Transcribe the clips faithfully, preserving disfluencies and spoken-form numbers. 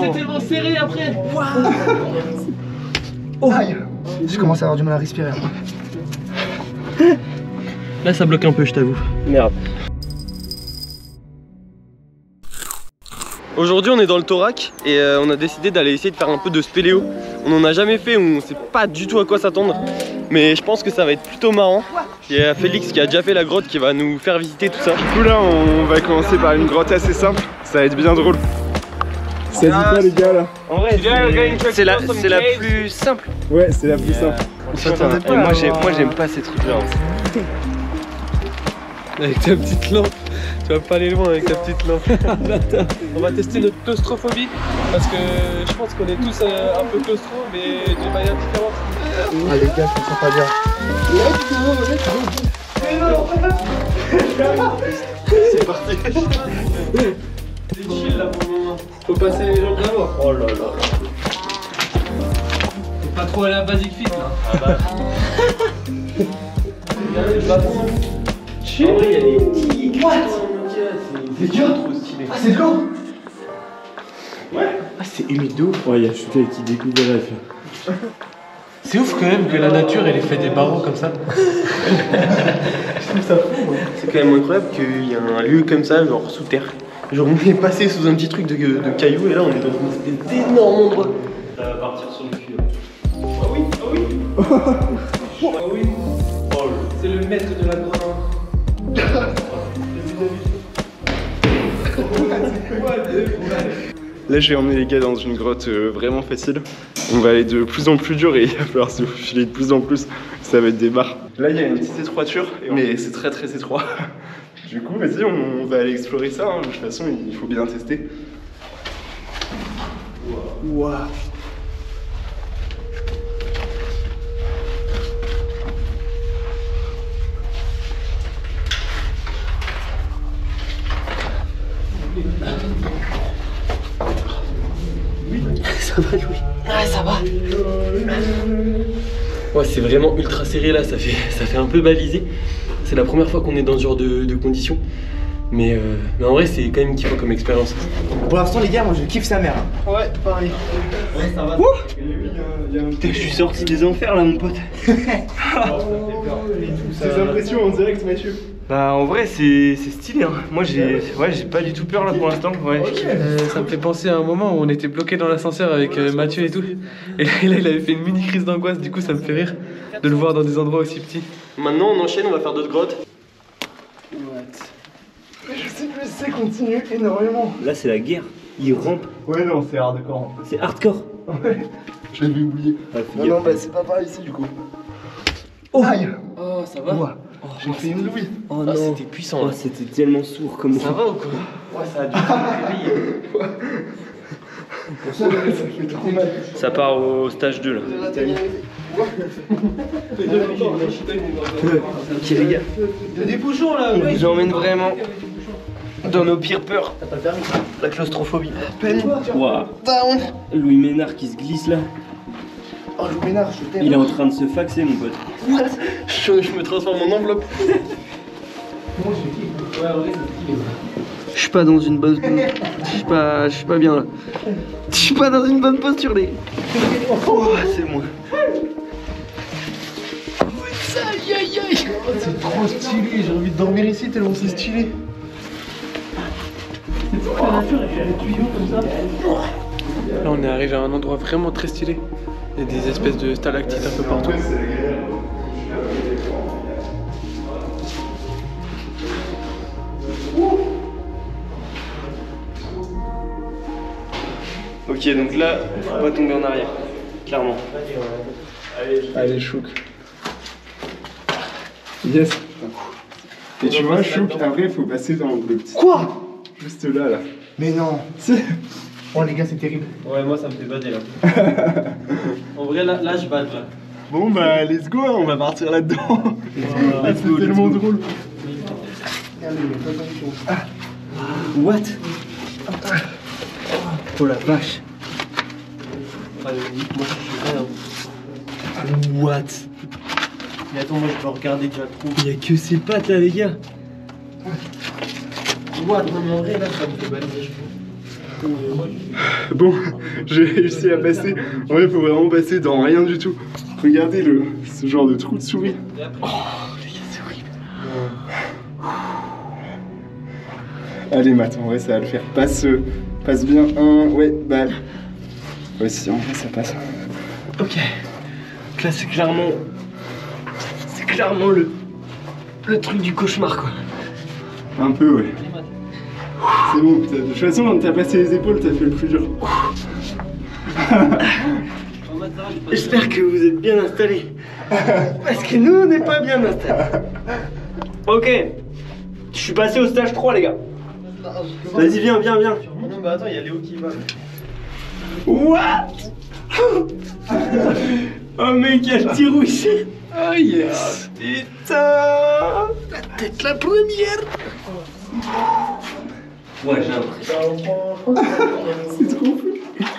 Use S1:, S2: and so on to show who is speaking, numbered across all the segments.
S1: c'est tellement serré après.
S2: Oh. Aïe. Je commence à avoir du mal à respirer.
S1: Là ça bloque un peu, je t'avoue. Merde. Aujourd'hui on est dans le Thorac et euh, on a décidé d'aller essayer de faire un peu de spéléo. On n'en a jamais fait, on sait pas du tout à quoi s'attendre. Mais je pense que ça va être plutôt marrant. Il y a Félix qui a déjà fait la grotte qui va nous faire visiter tout ça.
S3: Du coup là on va commencer par une grotte assez simple, ça va être bien drôle. Ça dit quoi les gars là?
S1: En vrai c'est la, la plus simple.
S3: Ouais c'est la plus simple.
S1: On s'attendait pas. Moi j'aime pas ces trucs là. Avec ta petite lampe, tu vas pas aller loin avec ta petite lampe. On va tester notre claustrophobie parce que je pense qu'on est tous euh, un peu claustro mais d'une manière différente.
S2: Ah les gars, je me sens pas bien.
S1: C'est parti. C'est chill là pour le moment. Faut passer les jambes d'abord. Oh là là là. Faut pas trop aller à Basic Fit là. Ah bah. Regardez le bâton. En vrai, il y a des petits. What? C'est dur, trop stylé.
S2: Ah, c'est de l'eau.
S1: Ouais. Ah, c'est humide d'eau.
S3: Ouais, il y a Chouka qui découvre des rêves.
S1: C'est ouf quand même que la nature elle ait fait des barreaux comme ça. Je trouve ça fou. C'est quand même incroyable qu'il y a un lieu comme ça, genre sous terre. Genre on est passé sous un petit truc de, de cailloux et là on est dans une espèce d'énorme endroit. Ça va partir sur le cul. Ah oui, ah oui. Ah oui. Oh, c'est le maître de la grotte.
S3: Là je vais emmener les gars dans une grotte euh, vraiment facile. On va aller de plus en plus dur et il va falloir se filer de plus en plus. Ça va être des barres. Là il y a une petite étroiture, mais c'est très très étroit. Du coup vas-y on, on va aller explorer ça, hein. De toute façon il faut bien tester.
S2: Waouh.
S1: Ça va, Louis? Ouais, ça va. Ouais, c'est vraiment ultra serré là, ça fait, ça fait un peu balisé. C'est la première fois qu'on est dans ce genre de, de conditions. Mais, euh, mais en vrai, c'est quand même kiffant comme expérience.
S2: Pour l'instant, les gars, moi je kiffe sa mère.
S1: Ouais, pareil. Ouais, ça va. Putain, je suis sorti des enfers là, mon pote.
S3: Tes impressions en direct, Mathieu?
S1: Bah en vrai c'est stylé hein. Moi j'ai ouais, j'ai pas du tout peur là pour l'instant. Ouais. Euh, ça me fait penser à un moment où on était bloqué dans l'ascenseur avec euh, Mathieu et tout. Et là, et là il avait fait une mini crise d'angoisse, du coup ça me fait rire de le voir dans des endroits aussi petits. Maintenant on enchaîne, on va faire d'autres grottes.
S3: What? Je sais plus, c'est continue énormément.
S1: Là c'est la guerre, il rampe.
S3: Ouais non c'est hardcore.
S1: C'est hardcore.
S3: Ouais, j'avais oublié.
S1: Ouais,
S3: non non bah c'est pas pareil ici du coup.
S2: Oh. Aïe.
S1: Oh ça va.
S2: Ouais.
S1: Oh,
S3: j'ai fait une louis.
S1: Oh non, c'était puissant. Oh, c'était tellement sourd comme ça. Ça va ou quoi? Ouais, ça a dû te réveiller.
S3: Ça fait trop mal.
S1: Ça part au stage deux là. Ok les gars. Il y a des bouchons là. On vous emmène vraiment dans nos pires peurs. La claustrophobie. Waouh. Louis Ménard qui se glisse là.
S2: Oh, Louis Ménard, je t'aime.
S1: Il est en train de se faxer mon pote. What? je, je me transforme en enveloppe. Moi je kiffe. Ouais, en vrai, c'est. Je suis pas dans une bonne. Je suis pas. Je suis pas bien là. Je suis pas dans une bonne posture les. Oh, c'est moi.
S2: Aïe aïe aïe. C'est trop stylé, j'ai envie de dormir ici tellement c'est stylé.
S1: C'est fou que la nature elle fait des tuyaux comme ça. Là on est arrivé à un endroit vraiment très stylé. Il y a des espèces de stalactites un peu partout. Ok, donc là, faut pas tomber en arrière, clairement.
S3: Allez, Chouk. Yes. Et tu vois, Chouk, après, il faut passer dans le petit.
S2: Quoi?
S3: Juste là, là.
S2: Mais non. Oh les gars, c'est terrible.
S1: Ouais, moi ça me fait bader là. En vrai, là, là je bade là.
S3: Bon, bah, let's go, hein, on va partir là-dedans. Ah, c'est tellement drôle.
S1: Ah. What? Oh la vache. What? Mais attends, moi je peux regarder déjà trop. Il y a que ces pattes là, les gars. What? Non, mais en vrai, là ça me fait balader, je trouve.
S3: Bon, j'ai réussi à passer. En vrai, il faut vraiment passer dans rien du tout. Regardez le, ce genre de trou de souris. Oh, les gars, c'est horrible. Allez, Matt, en vrai, ça va le faire. Passe, passe bien un. Ouais, bah. Ouais, si, en vrai, ça passe.
S1: Ok. Donc là, c'est clairement. C'est clairement le. Le truc du cauchemar, quoi.
S3: Un peu, ouais. C'est bon, de toute façon, t'as passé les épaules, t'as fait le plus dur.
S1: J'espère que vous êtes bien installés. Parce que nous, on n'est pas bien installés. Ok. Je suis passé au stage trois, les gars. Vas-y, viens, viens, viens.
S2: Non, bah attends, il y a Léo qui va.
S1: What? Oh mec, il y a le petit rouge. Oh yes. Putain. La tête la première. Ouais, j'ai l'impression.
S3: C'est trop fou.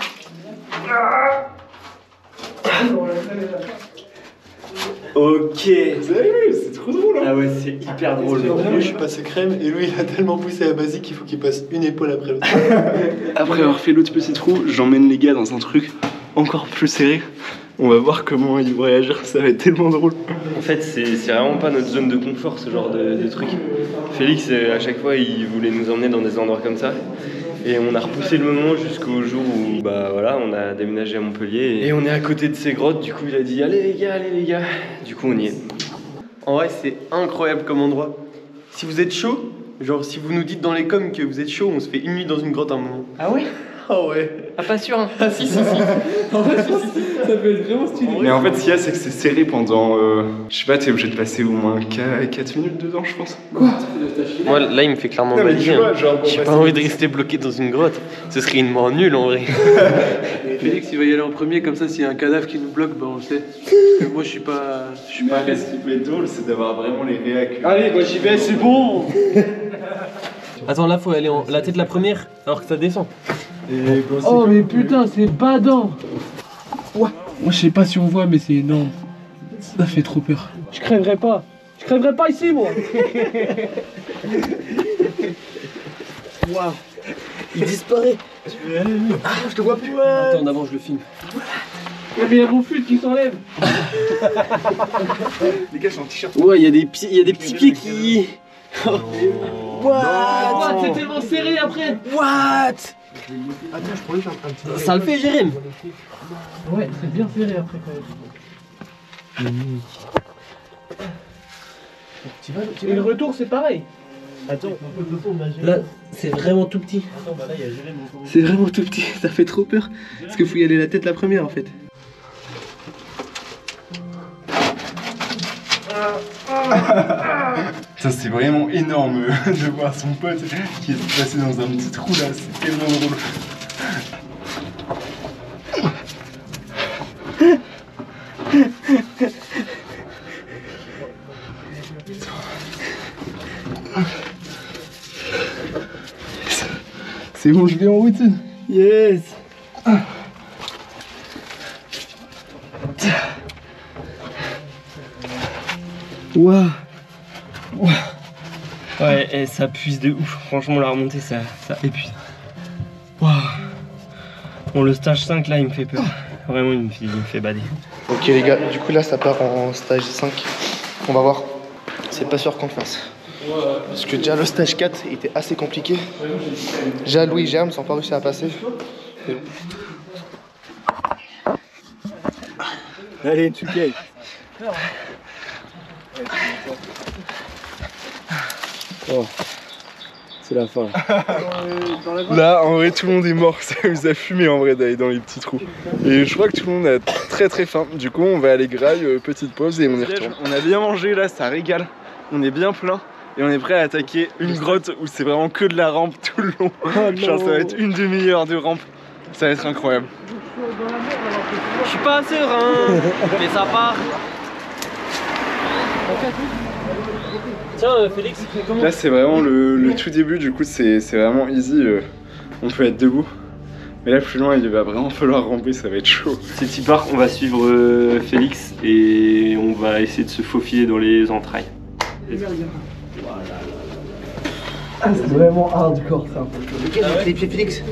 S1: Ok.
S3: Sérieux, c'est trop drôle, hein.
S1: Ah ouais, c'est hyper drôle.
S2: Moi, je suis passé crème et lui, il a tellement poussé la basique qu'il faut qu'il passe une épaule après l'autre.
S3: Après avoir fait l'autre petit trou, j'emmène les gars dans un truc encore plus serré. On va voir comment ils vont réagir, ça va être tellement drôle.
S1: En fait, c'est vraiment pas notre zone de confort, ce genre de, de truc. Félix, à chaque fois, il voulait nous emmener dans des endroits comme ça. Et on a repoussé le moment jusqu'au jour où bah voilà, on a déménagé à Montpellier. Et on est à côté de ces grottes, du coup il a dit allez les gars, allez les gars. Du coup on y est. En vrai, c'est incroyable comme endroit. Si vous êtes chaud, genre si vous nous dites dans les coms que vous êtes chaud, on se fait une nuit dans une grotte un moment.
S4: Ah ouais?
S2: Ah ouais.
S4: Ah pas sûr hein.
S2: Ah si si si.
S4: En fait, ça peut être vraiment stylé.
S3: Mais en fait, ce qu'il y a, c'est que c'est serré pendant. Euh, je sais pas, t'es obligé de passer au moins quatre minutes dedans, je pense.
S4: Quoi?
S1: Moi là il me fait clairement
S3: Non, mais
S1: valider,
S3: tu vois,
S1: hein.
S3: genre, bon,
S1: J'ai
S3: bah,
S1: pas
S3: c'est-
S1: envie de rester bloqué dans une grotte. Ce serait une mort nulle en vrai.
S2: Félix, il va y aller en premier, comme ça, s'il y a un cadavre qui nous bloque, bah on le sait. Parce que moi, je suis pas. Je suis
S3: Mais
S2: pas à
S3: après,
S2: l'aise.
S3: ce qui peut être drôle, c'est d'avoir vraiment les réacs.
S2: Allez, moi j'y vais, c'est bon.
S4: Attends, là faut aller en la tête la première alors que ça descend.
S3: Et bon, c'est
S2: Oh,
S3: comme-
S2: mais putain, c'est badant. Ouah. Moi, je sais pas si on voit, mais c'est énorme. Ça fait trop peur.
S4: Je crèverai pas. Je crèverai pas ici moi.
S1: Waouh. Il disparaît. Ah, je te vois plus.
S4: Attends, d'abord je le filme.
S2: Mais il y a mon flûte qui s'enlève.
S3: Les gars, je suis en t-shirt.
S1: Ouais, il y a des pieds, il y a des petits pieds qui.
S4: What? C'est tellement serré après.
S1: What?
S2: Attends, je prends juste un, un petit.
S1: Ça le fait, Jérémy.
S2: Ouais, c'est bien serré après quand même. Tu vas, tu
S4: Et le retour c'est pareil.
S2: Attends,
S1: Là, c'est vraiment tout petit.
S2: Attends, bah là, il y a Jérémy encore.
S1: C'est vraiment tout petit, ça fait trop peur. Parce qu'il faut y aller la tête la première en fait.
S3: Ça, c'est vraiment énorme euh, de voir son pote qui est passé dans un petit trou là, c'est tellement drôle. C'est bon, je vais en route.
S1: Yes. Waouh. Ouais, et ça puise de ouf. Franchement, la remontée, ça, ça épuise. Waouh. Bon, le stage cinq, là, il me fait peur. Vraiment, il me fait, il me fait bader.
S5: Ok les gars, du coup là ça part en stage cinq. On va voir. C'est pas sûr qu'on le fasse. Parce que déjà le stage quatre était assez compliqué. Déjà Louis et Germe sont pas réussi à passer.
S1: Allez, tu pièges. Oh, c'est la fin.
S3: Là, en vrai, tout le monde est mort. Ça nous a fumé en vrai d'aller dans les petits trous. Et je crois que tout le monde a très très faim. Du coup, on va aller graille, euh, petite pause et on y retourne. On a bien mangé là, ça régale. On est bien plein. Et on est prêt à attaquer une grotte où c'est vraiment que de la rampe tout le long. Genre, ça va être une demi-heure de rampe. Ça va être incroyable.
S4: Je suis pas serein, mais ça part. Tiens euh, Félix, comment?
S3: Là, c'est vraiment le, le tout début. Du coup, c'est c'est vraiment easy. euh, on peut être debout. Mais là, plus loin, il va vraiment falloir ramper. Ça va être chaud.
S1: C'est petit part, on va suivre euh, Félix et on va essayer de se faufiler dans les entrailles.
S2: Ah, c'est vraiment hardcore ça.
S5: Lequel ah ouais. Les pieds Félix.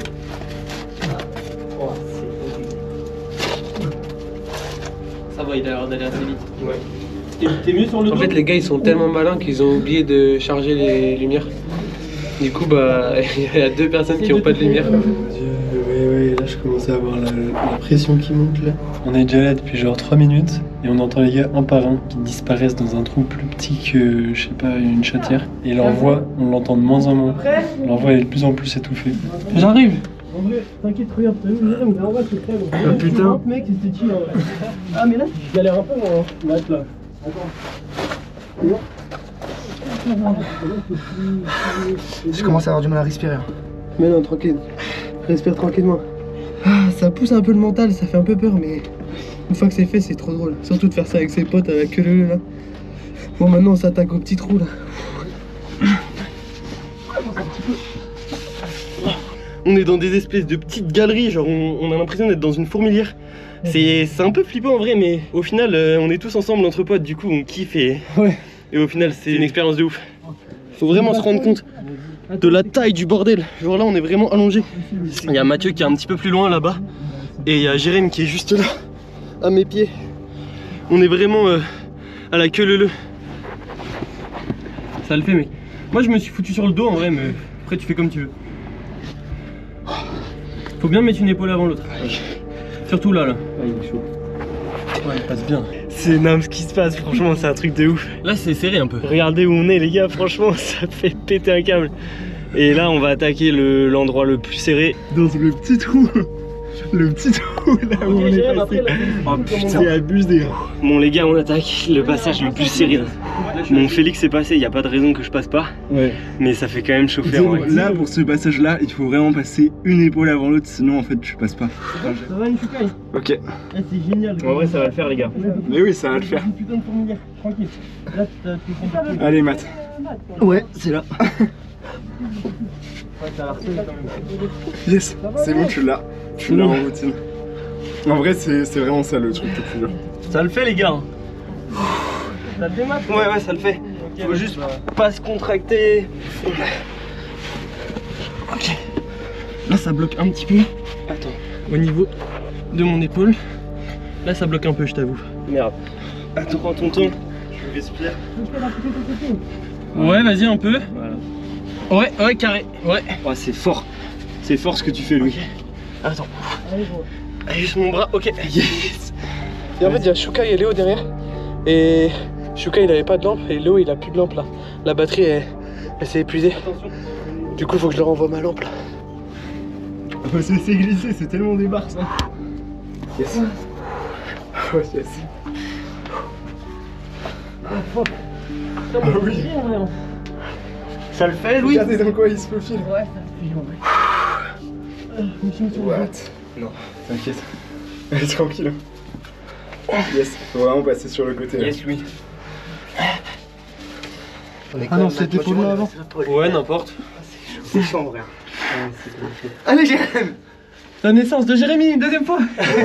S4: Ça va, il a l'air d'aller assez vite. Ouais. T'es mieux sur le dos?
S2: En fait, les gars ils sont tellement malins qu'ils ont oublié de charger les lumières. Du coup, bah, il y a deux personnes qui n'ont pas de lumière.
S3: Oui, oui, là je commence à avoir la, la pression qui monte là. On est déjà là depuis genre trois minutes et on entend les gars un par un qui disparaissent dans un trou plus petit que, je sais pas, une chatière. Et leur voix, on l'entend de moins en moins. Leur voix est de plus en plus étouffée.
S2: J'arrive.
S4: En vrai, t'inquiète, regarde, t'as vu, mais en vrai c'est très bon.
S3: Ah putain.
S4: Mec, c'était chill en vrai. Ah, mais là, je galère un peu moi. Là, là. Attends.
S5: Je commence à avoir du mal à respirer.
S2: Mais non, tranquille. Respire tranquillement. Ah, ça pousse un peu le mental, ça fait un peu peur, mais une fois que c'est fait, c'est trop drôle. Surtout de faire ça avec ses potes à la queue leu là. Bon, maintenant on s'attaque au petit trou là.
S1: On est dans des espèces de petites galeries, genre on, on a l'impression d'être dans une fourmilière. C'est un peu flippant en vrai, mais au final, euh, on est tous ensemble entre potes, du coup on kiffe et,
S2: ouais.
S1: Et au final, c'est une expérience de ouf. Faut vraiment se rendre compte de la taille du bordel. Genre là, on est vraiment allongé. Il y a Mathieu qui est un petit peu plus loin là-bas. Et il y a Jérém qui est juste là, à mes pieds. On est vraiment euh, à la queue leu-leu. Ça le fait, mec. Moi, je me suis foutu sur le dos en vrai, mais après, tu fais comme tu veux. Faut bien mettre une épaule avant l'autre. Surtout là, là.
S3: Ah, il est chaud.
S1: Ouais, il passe bien. C'est énorme ce qui se passe, franchement, c'est un truc de ouf.
S4: Là, c'est serré un peu.
S1: Regardez où on est, les gars, franchement, ça fait péter un câble. Et là, on va attaquer l'endroit le, le plus serré. Dans le petit trou. Le petit trou là où okay, on est passé. Après, là, oh putain, c'est abusé. Bon, les gars, on attaque le passage le plus serré. Mon Félix est passé, il n'y a pas de raison que je passe pas. Ouais. Mais ça fait quand même chauffer.
S3: Ouais. Là, pour ce passage-là, il faut vraiment passer une épaule avant l'autre, sinon en fait, tu passes pas.
S4: Ça va, Nishukai?
S3: Ok.
S4: Ah, c'est génial.
S1: En vrai, ça va le faire, les gars.
S3: Mais oui, ça va le faire.
S4: Putain de fourmilière, tranquille. Là, tu
S3: allez, Matt.
S1: Ouais, c'est là.
S4: Ouais, ça a harcelé quand même.
S3: Yes, c'est bon, tu l'as. Tu l'as en routine. En vrai, c'est vraiment ça le truc le plus dur.
S1: Ça le fait, les gars.
S4: Ça le fait, Matt?
S1: Ouais, ouais, ça le fait. Okay, faut juste pas se contracter. Ok. Là, ça bloque un petit peu. Attends. Au niveau de mon épaule. Là, ça bloque un peu, je t'avoue. Merde. Attends, prends ton temps. Je respire. Ouais, vas-y, un peu. Voilà. Ouais, ouais, carré. Ouais. Oh, c'est fort. C'est fort ce que tu fais, Louis. Attends. Allez, bon. Allez, juste mon bras. Ok. Yes.
S2: Et en fait, il y a Shukai et Léo derrière. Et Shukai, il avait pas de lampe. Et Léo, il a plus de lampe là. La batterie, elle, elle s'est épuisée. Attention. Du coup, faut que je leur envoie ma lampe là.
S3: Oh, c'est glissé, c'est tellement des barres ça. Yes. Oh, yes.
S4: Ah oui.
S1: Ça le fait, Louis?
S3: Regardez dans quoi il se faufile.
S4: Ouais, ça le fait.
S3: What? Non, t'inquiète. Allez, tranquille. Yes, faut vraiment passer sur le côté.
S1: Yes, Louis.
S2: Ah non, c'était pour nous avant.
S1: Ouais, n'importe.
S5: C'est chaud en vrai.
S1: Allez, Jérém. La naissance de Jérémy, deuxième fois.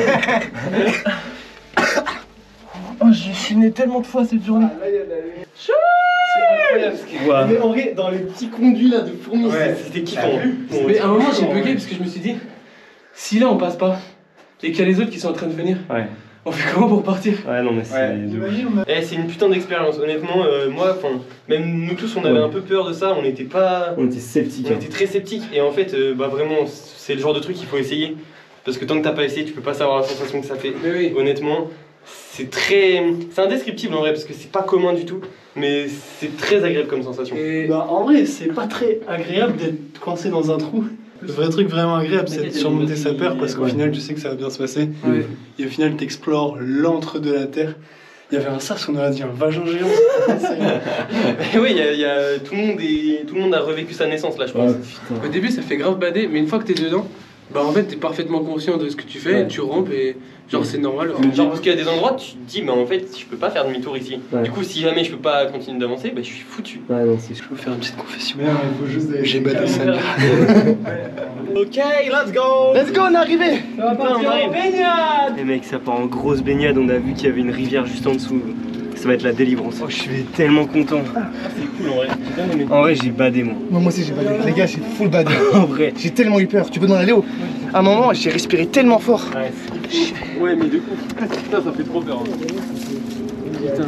S2: Oh, j'ai chiné tellement de fois cette journée.
S1: C'est incroyable ce qu'il y a. Mais en vrai, dans les petits conduits là de fourmis, ouais, c'était kiffant.
S2: Mais à un moment, j'ai bugué parce que je me suis dit, si là on passe pas et qu'il y a les autres qui sont en train de venir,
S1: ouais.
S2: On fait comment pour partir?
S1: Ouais, non, mais c'est ouais. Eh, c'est une putain d'expérience. Honnêtement, euh, moi, même nous tous, on avait ouais. un peu peur de ça. On n'était pas.
S3: On était sceptiques.
S1: On hein. était très sceptiques. Et en fait, euh, bah vraiment, c'est le genre de truc qu'il faut essayer. Parce que tant que t'as pas essayé, tu peux pas savoir la sensation que ça fait.
S2: Mais oui.
S1: Honnêtement, c'est très. C'est indescriptible en vrai, parce que c'est pas commun du tout. Mais c'est très agréable comme sensation.
S6: Et bah, en vrai, c'est pas très agréable d'être coincé dans un trou. Le vrai truc vraiment agréable, c'est de surmonter sa peur parce qu'au ouais. final, tu sais que ça va bien se passer. Ouais. Et au final, t'explores l'antre de la terre. Il y avait un sas, on aurait dit un vagin géant.
S1: Oui, il y a, y a, tout, le monde est, tout le monde a revécu sa naissance là, je pense.
S2: Ouais, au début, ça fait grave bader, mais une fois que t'es dedans, bah en fait, t'es parfaitement conscient de ce que tu fais, ouais. et tu rampes et genre c'est normal.
S1: Genre parce qu'il y a des endroits, tu te dis, bah en fait, je peux pas faire demi-tour ici. Ouais. Du coup, si jamais je peux pas continuer d'avancer, bah je suis foutu.
S3: Ouais, non, c'est...
S2: Je peux faire une petite confession.
S3: Mais non, il faut juste des...
S2: J'ai badé ça.
S1: Ok, let's go.
S5: Let's go, on est arrivé.
S1: On arrive. Baignade. Les mecs, ça part en grosse baignade, on a vu qu'il y avait une rivière juste en dessous. ça va être la délivrance. Oh, je suis tellement content. Ah, c'est cool en vrai. J'ai bien aimé. En vrai, j'ai badé moi.
S5: Non, moi aussi j'ai badé. Les gars, j'ai full badé.
S1: En vrai.
S5: J'ai tellement eu peur. Tu peux demander à Léo. À un moment, j'ai respiré tellement fort.
S1: Ouais, ouais mais de coup, putain, ça fait trop peur. Hein. Putain.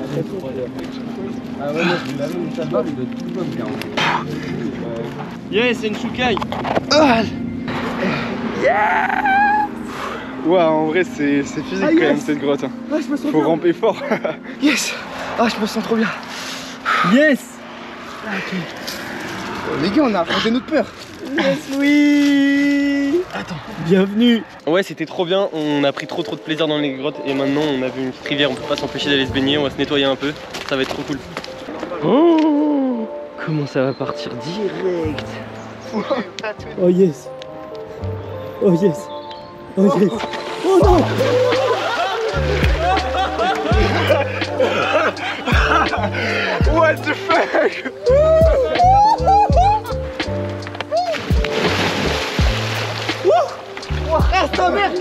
S1: Ah ouais, moi je vais laver mon tabac, il doit être tout bon, faire. Yes, c'est une choucaille.
S5: Ah yeah.
S3: Ouais, en vrai, c'est physique ah, yes. quand même cette grotte. Hein.
S5: Ouais, je me sens
S3: Faut
S5: bien.
S3: ramper fort.
S5: Yes. Ah, je me sens trop bien.
S1: Yes.
S5: Ah, okay. Oh, les gars, on a affronté notre peur.
S1: Yes, oui. Attends, bienvenue. Ouais, c'était trop bien. On a pris trop trop de plaisir dans les grottes et maintenant on a vu une petite rivière. On peut pas s'empêcher d'aller se baigner. On va se nettoyer un peu. Ça va être trop cool. Oh, comment ça va partir direct.
S4: Oh yes. Oh yes. Oh yes. Oh non.
S3: What the fuck.
S5: Oh, reste ta mère.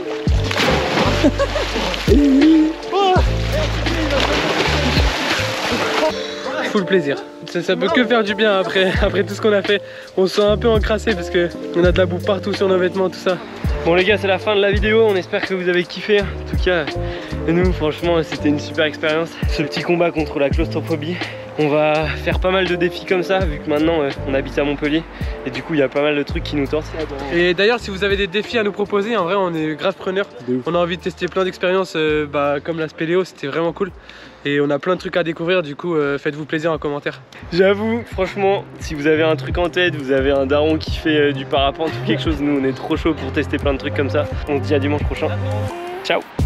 S6: Full plaisir. Ça, ça peut que faire du bien après, après tout ce qu'on a fait. On se sent un peu encrassé parce que on a de la boue partout sur nos vêtements, tout ça.
S1: Bon les gars, c'est la fin de la vidéo. On espère que vous avez kiffé. En tout cas, nous franchement, c'était une super expérience. Ce petit combat contre la claustrophobie. On va faire pas mal de défis comme ça, vu que maintenant euh, on habite à Montpellier. Et du coup, il y a pas mal de trucs qui nous tentent.
S6: Et d'ailleurs, si vous avez des défis à nous proposer, en vrai, on est grave preneurs. On a envie de tester plein d'expériences, euh, bah, comme la spéléo, c'était vraiment cool. Et on a plein de trucs à découvrir, du coup, euh, faites-vous plaisir en commentaire.
S1: J'avoue, franchement, si vous avez un truc en tête, vous avez un daron qui fait euh, du parapente ou quelque chose, nous on est trop chaud pour tester plein de trucs comme ça. On se dit à dimanche prochain. Ciao.